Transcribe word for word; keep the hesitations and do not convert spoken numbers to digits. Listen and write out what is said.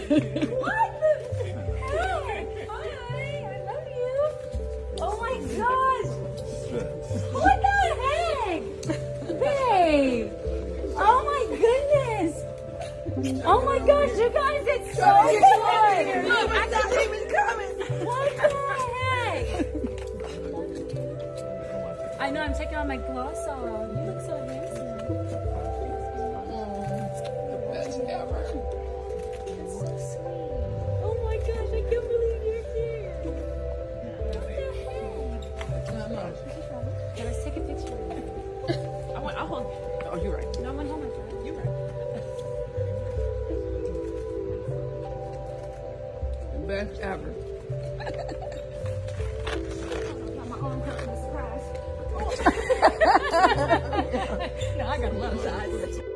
the heck? Hi, I love you. Oh my gosh. What the heck? Babe. Oh my goodness. Oh my gosh, you guys, it's so good. Look, I thought he was coming. What the heck? I know, I'm taking on my gloss off. You look so handsome. Best ever. That's so sweet. Oh my gosh, I can't believe you're here. What the heck? No, no. Okay, let's take a picture. I want, I'll hold. Oh, you're right. No, I'm gonna hold my phone. You're right. The best ever. My arm hurt from the surprise. No, I got a lot of sides.